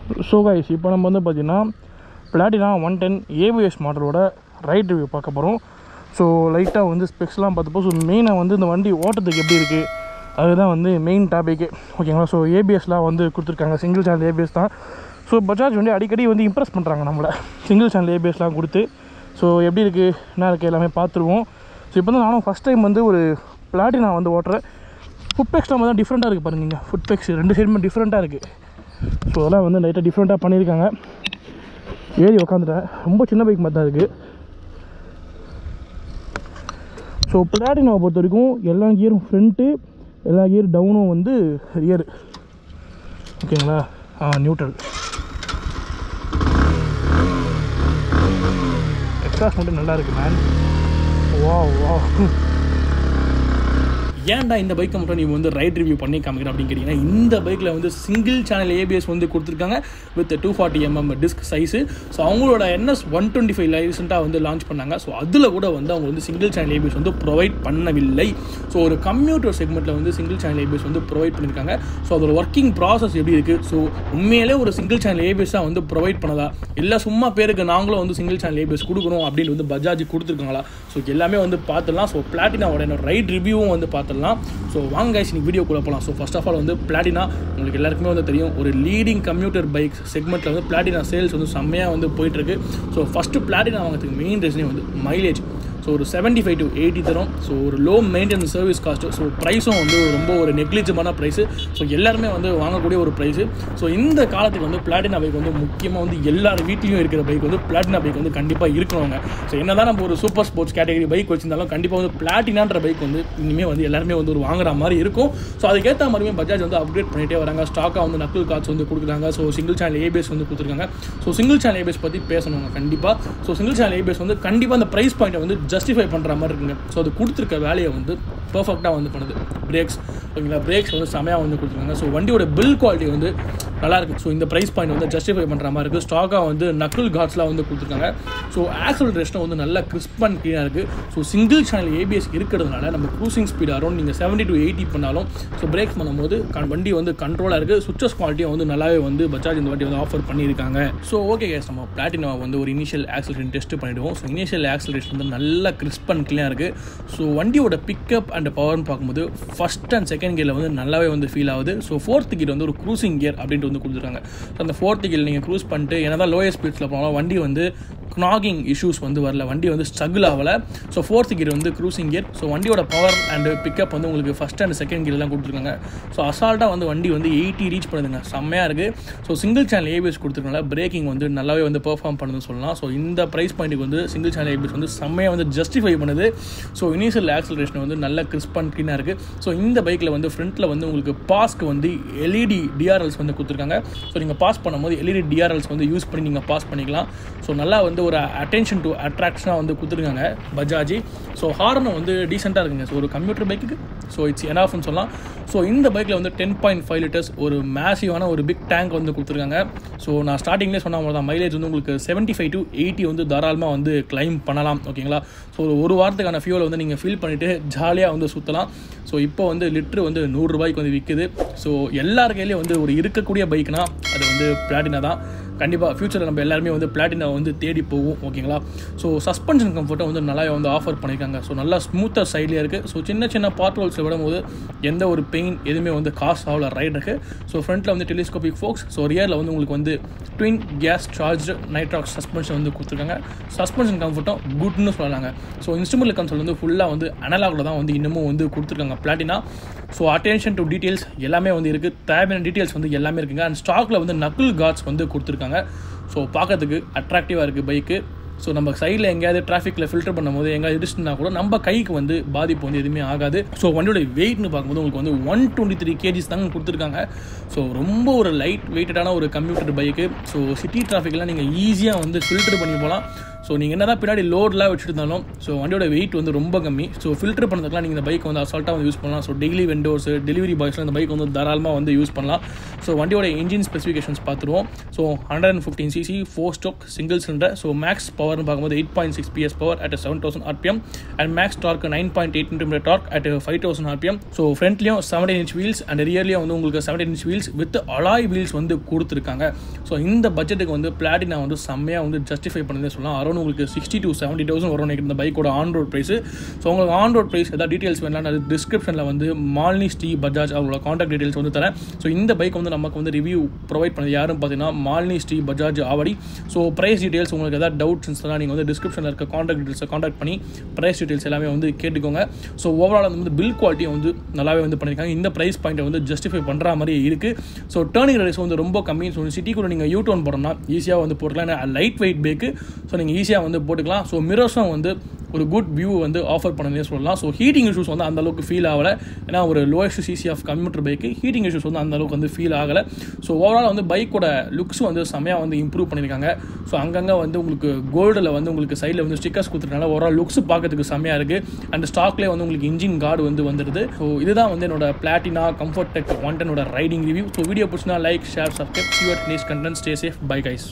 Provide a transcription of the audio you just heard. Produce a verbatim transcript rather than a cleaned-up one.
So guys இப்போ நம்ம வந்து பார்த்திங்கன்னா பிளாட்டினா ஒன் டென் ஏபிஎஸ் மாடலோட ரைட் ரிவ்யூ பார்க்க போகிறோம். ஸோ லைட்டாக வந்து ஸ்பெக்ஸ்லாம் பார்த்தப்போ ஸோ மெயினாக வந்து இந்த வண்டி ஓட்டத்துக்கு எப்படி இருக்குது அதுதான் வந்து மெயின் டாபிக்கு ஓகேங்களா. ஸோ ஏபிஎஸ்லாம் வந்து கொடுத்துருக்காங்க, சிங்கிள் சேனல் ஏபிஎஸ் தான். ஸோ பஜாஜ் வந்து அடிக்கடி வந்து இம்ப்ரெஸ் பண்ணுறாங்க நம்மளை சிங்கிள் சேனல் ஏபிஎஸ்லாம் கொடுத்து. ஸோ எப்படி இருக்குது என்ன இருக்குது எல்லாமே பார்த்துருவோம். ஸோ இப்போ தான் நானும் ஃபஸ்ட் டைம் வந்து ஒரு பிளாட்டினா வந்து ஓட்டுறேன். ஃபுட் பேக்ஸ்லாம் தான் டிஃப்ரெண்ட்டாக இருக்குது பாருங்க, ஃபுட் பேக்ஸ் ரெண்டு சைடுமே டிஃப்ரெண்ட்டாக இருக்குது. ஸோ அதெல்லாம் வந்து லைட்டாக டிஃப்ரெண்ட்டாக பண்ணியிருக்காங்க. ஏறி உக்காந்துட்டேன், ரொம்ப சின்ன பைக் மாதிரி தான் இருக்குது. ஸோ பிளாட்டினாவை பொறுத்த வரைக்கும் எல்லா கியரும் ஃப்ரண்ட்டு, எல்லா கியர் டவுனும் வந்து ரியர் ஓகேங்களா. நியூட்ரல் எக்ஸாஸ்ட் மட்டும் நல்லா இருக்குது மேன். வா வா ஏன்டா இந்த பைக்கை மட்டும் நீ வந்து ரைட் ரிவ்யூ பண்ணி காமிக்கிறேன் அப்படின்னு கேட்டிங்கன்னா, இந்த பைக்கில் வந்து சிங்கிள் சேனல் ஏபிஎஸ் வந்து கொடுத்துருக்காங்க with two forty mm disc size. So அவங்களோட என்எஸ் ஒன் டுவெண்ட்டி ஃபைவ் ரீசெண்டாக வந்து லான்ச் பண்ணாங்க. ஸோ அதில் கூட வந்து அவங்க வந்து சிங்கிள் சேனல் ஏபிஎஸ் வந்து ப்ரொவைட் பண்ணவில்லை. ஸோ ஒரு கம்யூட்டர் செக்மெண்ட்டில் வந்து சிங்கிள் சேனல் ஏபிஎஸ் வந்து ப்ரொவைட் பண்ணியிருக்காங்க. ஸோ அதோட ஒர்க்கிங் ப்ராசஸ் எப்படி இருக்குது, ஸோ உண்மையிலே ஒரு சிங்கிள் சேனல் ஏபிஎஸ்ஸாக வந்து ப்ரொவைட் பண்ணதா இல்லை சும்மா பேருக்கு நாங்களும் வந்து சிங்கிள் சேனல் ஏபிஎஸ் கொடுக்கணும் அப்படின்னு வந்து பஜாஜ் கொடுத்துருக்காங்களா, ஸோ எல்லாமே வந்து பார்த்துடலாம். ஸோ பிளாட்டினாவோட என்னோட ரைட் ரிவ்யூவும் வந்து பார்த்துடலாம். ஸோ வாங்க கைஸ் இன்னைக்கு வீடியோக்குள்ளே போகலாம். ஸோ ஃபர்ஸ்ட் ஆஃப் ஆல் வந்து பிளாட்டினா உங்களுக்கு எல்லாருக்குமே வந்து தெரியும், ஒரு லீடிங் கம்யூட்டர் பைக் செக்மெண்ட்டில் வந்து பிளாட்டினா சேல்ஸ் வந்து செம்மையாக வந்து போயிட்டுருக்கு. ஸோ ஃபஸ்ட்டு பிளாட்டினா வாங்கிறதுக்கு மெயின் ரீசனே வந்து மைலேஜ். ஸோ ஒரு செவன்ட்டி ஃபைவ் டு எயிட்டி தரும். ஸோ ஒரு low maintenance service cost. So ப்ரைஸும் வந்து ரொம்ப ஒரு நெக்லிஜிபிளான ப்ரைஸு. ஸோ எல்லாருமே வந்து வாங்கக்கூடிய ஒரு ப்ரைஸு. ஸோ இந்த காலத்துக்கு வந்து பிளாட்டினா பைக் வந்து முக்கியமாக வந்து எல்லார் வீட்லேயும் இருக்கிற பைக் வந்து பிளாட்டினா பைக் வந்து கண்டிப்பாக இருக்கணுங்க. ஸோ என்ன தான் நம்ம ஒரு சூப்பர் ஸ்போர்ட்ஸ் கேட்டகரி பைக் வச்சிருந்தாலும் கண்டிப்பாக வந்து பிளாட்டினான்ற பைக் வந்து இனிமேல் வந்து எல்லாருமே வந்து ஒரு வாங்குற மாதிரி இருக்கும். ஸோ அதுக்கேற்ற மாதிரியுமே பஜாஜ் வந்து அப்டேட் பண்ணிகிட்டே வராங்க. ஸ்டாக்காக வந்து நக்கிள் கார்ட்ஸ் வந்து கொடுக்குறாங்க. ஸோ சிங்கிள் சேனல் ஏபிஎஸ் வந்து கொடுத்துருக்காங்க. ஸோ சிங்கிள் சேனல் ஏபிஎஸ் பற்றி பேசணுங்க கண்டிப்பாக. ஸோ சிங்கிள் சேனல் ஏபிஎஸ் வந்து கண்டிப்பாக அந்த ப்ரைஸ் பாயிண்ட்டை வந்து ஜஸ்டிஃபை பண்ணுற மாதிரி இருக்குங்க. ஸோ அது கொடுத்துருக்க வேலையை வந்து பர்ஃபெக்டாக வந்து பண்ணுது. பிரேக்ஸ் ஓகேங்களா, பிரேக்ஸ் வந்து செமையாக வந்து கொடுத்துருக்காங்க. ஸோ வண்டியோட பில் குவாலிட்டி வந்து நல்லாயிருக்கு. ஸோ இந்த ப்ரைஸ் பாயிண்ட் வந்து ஜஸ்டிஃபை பண்ணுற மாதிரி இருக்குது. ஸ்டாக்காக வந்து நக்கிள் கார்ட்ஸ்லாம் வந்து கொடுத்துருக்காங்க. ஸோ ஆக்சலரேஷனும் வந்து நல்லா கிறிஸ்ப் அண்ட் க்ளீனாக இருக்குது. ஸோ சிங்கிள் சேனல் ஏபிஎஸ் இருக்கிறதுனால நம்ம க்ரூசிங் ஸ்பீட் அரௌண்ட் நீங்கள் செவன்ட்டி டு எயிட்டி பண்ணாலும் ஸோ பிரேக்ஸ் பண்ணும்போது வண்டி வந்து கண்ட்ரோலாக இருக்குது. சுவிச்சஸ் குவாலிட்டியும் வந்து நல்லாவே வந்து பஜாஜ் இந்த வாட்டி வந்து ஆஃபர் பண்ணியிருக்காங்க. ஸோ ஓகே கேஸ், நம்ம பிளாட்டினா வந்து ஒரு இனிஷியல் ஆக்சலரேஷன் டெஸ்ட் பண்ணிவிடுவோம். ஸோ இனிஷியல் ஆக்சலரேஷன் வந்து நல்லா கிறிஸ்ப் அண்ட் க்ளீனாக இருக்குது. ஸோ வண்டியோட பிக்கப் அண்ட் பவர்னு பார்க்கும்போது ஃபஸ்ட் அண்ட் செகண்ட் கியரில் வந்து நல்லாவே வந்து ஃபீல் ஆகுது. ஸோ ஃபோர்த் கியர் வந்து ஒரு க்ரூசிங் கியர் அப்படின்ட்டு வந்து கொடுத்துருக்காங்க. ஸோ அந்த ஃபோர்த் கியர் நீங்கள் க்ரூஸ் பண்ணிட்டு என்ன தான் லோயர் ஸ்பீட்ஸில் போனாலும் வண்டி வந்து நாகிங் இஷ்யூஸ் வந்து வரல, வண்டி வந்து ஸ்ட்ரகிள் ஆகலை. ஸோ ஃபோர்த் கியர் வந்து க்ரூசிங் கியர். ஸோ வண்டியோட பவர் அண்ட் பிக்கப் வந்து உங்களுக்கு ஃபஸ்ட் அண்ட் செகண்ட் கியர்லாம் கொடுத்துருக்காங்க. ஸோ அசால்ட்டாக வந்து வண்டி வந்து எயிட்டி ரீச் பண்ணுதுங்க, செம்மையாக இருக்குது. ஸோ சிங்கிள் சேனல் ஏபிஎஸ் கொடுத்துருக்கனால பிரேக்கிங் வந்து நல்லாவே வந்து பெர்ஃபார்ம் பண்ணுதுன்னு சொல்லலாம். ஸோ இந்த ப்ரைஸ் பாயிண்ட்டுக்கு வந்து சிங்கிள் சேனல் ஏபிஎஸ் வந்து செம்மையாக வந்து ஜஸ்டிஃபை பண்ணுது. ஸோ இனிஷியல் ஆக்சலரேஷன் வந்து நல்ல கிறிஸ்ப் அண்ட் க்ளீனாக இருக்குது. ஸோ இந்த பைக்கில் வந்து ஃப்ரண்ட்டில் வந்து உங்களுக்கு பாஸ்க்கு வந்து எல்இடி டிஆர்எல்ஸ் வந்து கொடுத்துருக்காங்க. ஸோ நீங்கள் பாஸ் பண்ணும்போது எல்இடி டிஆர்எல்ஸ் வந்து யூஸ் பண்ணி நீங்கள் பாஸ் பண்ணிக்கலாம். ஸோ நல்லா வந்து ஒரு அட்டென்ஷன் டு அட்ராக்ஷனாக வந்து கொடுத்துருக்காங்க பஜாஜ். ஸோ ஹார்னும் வந்து டீசெண்டாக இருக்குங்க. ஸோ ஒரு கம்ப்யூட்டர் பைக்குக்கு ஸோ இட்ஸ் எனாஃப்னு சொல்லலாம். ஸோ இந்த பைக்கில் வந்து டென் பாயிண்ட் ஃபைவ் லிட்டர்ஸ் ஒரு மேசிவான ஒரு பிக் டேங்க் வந்து கொடுத்துருக்காங்க. ஸோ நான் ஸ்டார்டிங்லேயே சொன்ன மாதிரி தான் மைலேஜ் வந்து உங்களுக்கு செவன்ட்டி ஃபைவ் டு எயிட்டி வந்து தாராளமாக வந்து கிளைம் பண்ணலாம் ஓகேங்களா. ஸோ ஒரு ஒரு வாரத்துக்கான ஃபியூலை வந்து நீங்கள் ஃபில் பண்ணிவிட்டு ஜாலியாக வந்து சுற்றலாம். ஸோ இப்போ வந்து லிட்ரு வந்து நூறுரூபாய்க்கு வந்து விற்குது. ஸோ எல்லார் கையிலையும் வந்து ஒரு இருக்கக்கூடிய பைக்னா அது வந்து பிளாட்டினா தான். கண்டிப்பாக ஃபியூச்சரில் நம்ம எல்லாருமே வந்து பிளாட்டினா வந்து தேடி போவோம் ஓகேங்களா. ஸோ சஸ்பென்ஷன் கம்ஃபர்ட்டை வந்து நல்லா வந்து ஆஃபர் பண்ணியிருக்காங்க. ஸோ நல்லா ஸ்மூத்தாக சைட்லேயே இருக்குது. ஸோ சின்ன சின்ன பார்ட் ஹோல்ஸில் விடும்போது எந்த ஒரு பெயின் எதுவுமே வந்து காசு ஆகல ரைடுக்கு. ஸோ ஃப்ரண்ட்டில் வந்து டெலிஸ்கோபிக் ஃபோக்ஸ். ஸோ ரியரில் வந்து உங்களுக்கு வந்து twin gas charge nitrox suspension வந்து கொடுத்துருக்காங்க. சஸ்பென்ஷன் கம்ஃபர்ட்டும் குட்னு சொல்லலாங்க. ஸோ இன்ஸ்ட்ருமெண்ட் கன்சோல் வந்து ஃபுல்லாக வந்து அனலாகில் தான் வந்து இன்னமும் வந்து கொடுத்துருக்காங்க Platina. So attention to details எல்லாமே வந்து இருக்குது. தேவையான டீட்டெயில்ஸ் வந்து எல்லாமே இருக்குங்க. அண்ட் ஸ்டாக்கில் வந்து நக்கிள் கார்ட்ஸ் வந்து கொடுத்துருக்காங்க. ஸோ பார்க்கறதுக்கு அட்ராக்டிவாக இருக்குது பைக்கு. ஸோ நம்ம சைடில் எங்கேயாவது டிராஃபிக்கில் ஃபில்டர் பண்ணும்போது எங்கேயாவது இடிச்சுனா கூட நம்ம கைக்கு வந்து பாதிப்பு வந்து எதுவுமே ஆகாது. ஸோ வண்டியோட வெயிட்னு பார்க்கும்போது உங்களுக்கு வந்து ஒன் டுவெண்ட்டி த்ரீ கேஜிஸ் தாங்க கொடுத்துருக்காங்க. ஸோ ரொம்ப ஒரு லைட் வெயிட்டடான ஒரு கம்ப்யூட்டர் பைக்கு. ஸோ சிட்டி டிராஃபிக்லாம் நீங்கள் ஈஸியாக வந்து ஃபில்டர் பண்ணி போகலாம். ஸோ நீங்கள் என்ன தான் பின்னாடி லோட்லாம் வச்சுருந்தாலும் ஸோ வண்டியோட வெயிட் வந்து ரொம்ப கம்மி. ஸோ ஃபில்டர் பண்ணுறதுக்குலாம் நீங்கள் இந்த பைக் வந்து அசால்ட்டாக வந்து யூஸ் பண்ணலாம். ஸோ டெய்லி வெண்டோஸ் டெலிவரி பாய்ஸ்லாம் இந்த பைக் வந்து தாராளமாக வந்து யூஸ் பண்ணலாம். ஸோ வண்டியோட இன்ஜின் ஸ்பெசிஃபிகேஷன்ஸ் பார்த்துருவோம். So hundred and fifteen CC four stroke single cylinder. So max பவர்னு பார்க்கும்போது eight point six PS power at seven thousand RPM and max torque nine point eight newton meter torque at five thousand RPM. So ஃப்ரண்ட்லேயும் seventeen inch wheels and ரியர்லேயும் வந்து உங்களுக்கு seventeen inch wheels with alloy wheels வந்து கொடுத்துருக்காங்க. So இந்த பட்ஜெட்டுக்கு வந்து Platina வந்து செம்மையாக வந்து ஜஸ்டிஃபை பண்ணதே சொல்லலாம். அரௌண்ட் உங்களுக்கு சிக்ஸ்டி டு செவன்ட்டி தௌசண்ட் வரும் இந்த பைக்கோட ஆன் ரோட் ப்ரைஸ். ஸோ உங்களுக்கு ஆன் ரோட் ப்ரைஸ் ஏதாவது டீட்டெயில்ஸ் வேணாலும் அது டிஸ்கிரிப்ஷனில் வந்து மாலினி ஸ்ரீ பஜாஜ் அவங்களோட காண்டாக்ட் டீட்டெயில்ஸ் வந்து தரேன். ஸோ இந்த பைக் வந்து நமக்கு வந்து ரிவ்யூ ப்ரொவைட் பண்ணது யாரும் பார்த்தீங்கன்னா Malini Shri Bajaj Avadi. So price details உங்களுக்கு ஏதாவது டவுட்ஸ்லாம் நீங்கள் வந்து டிஸ்கிரிப்ஷனில் இருக்க காண்டாக்ட் டீட்டெயில்ஸை காண்டாக்ட் பண்ணி ப்ரைஸ் டீட்டெயில்ஸ் எல்லாமே வந்து கேட்டுக்கோங்க. ஸோ ஓவரால் வந்து பில் குவாலிட்டியை வந்து நல்லாவே வந்து பண்ணியிருக்காங்க. இந்த ப்ரைஸ் பாயிண்ட்டை வந்து ஜஸ்டிஃபை பண்ணுற மாதிரி இருக்குது. ஸோ டேர்னிங் ரேஸ் வந்து ரொம்ப கம்மி. ஸோ சிட்டிக்குள்ள நீங்கள் யூ டர்ன் போடணும்னா ஈஸியாக வந்து போட்டுக்கலாம். ஏன்னா லைட் வெயிட் பைக்கு. ஸோ நீங்கள் ஈஸியாக வந்து போட்டுக்கலாம். ஸோ மிரர்ஸும் வந்து ஒரு குட் வியூ வந்து ஆஃபர் பண்ணதே சொல்லலாம். ஸோ ஹீட்டிங் இஷ்யூஸ் வந்து அந்த அளவுக்கு ஃபீல் ஆகலை. ஏன்னா ஒரு lowest CC of commuter bike heating issues வந்து அந்த அளவுக்கு வந்து ஃபீல் ஆகலை. ஸோ ஓவரால் வந்து பைக்கோட லுக்ஸ் வந்து செம்மையாக வந்து இம்ப்ரூவ் பண்ணியிருக்காங்க. ஸோ அங்கங்கே வந்து உங்களுக்கு கோல்டில் வந்து உங்களுக்கு சைடில் வந்து ஸ்டிக்கர்ஸ் கொடுத்துருக்கனால ஓவரால் லுக்ஸ் பார்க்கறதுக்கு செம்மையாக இருக்குது. அண்ட் ஸ்டாக்லேயே வந்து உங்களுக்கு இன்ஜின் கார்டு வந்து வந்துடுது. ஸோ இதுதான் வந்து என்னோட பிளாட்டினா கம்ஃபர்ட் டெக் ஒன் டென்னோட ரைடிங் ரிவ்யூ. ஸோ வீடியோ பிடிச்சினா like share subscribe you at next content. Stay safe. Bye guys.